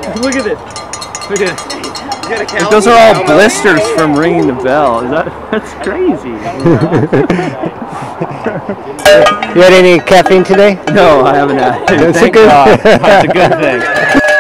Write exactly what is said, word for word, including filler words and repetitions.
Look at it. Look at it. Those are all blisters from ringing the bell. Is that, that's crazy. You had any caffeine today? No, I haven't had it. That's Thank a good. God. That's a good thing.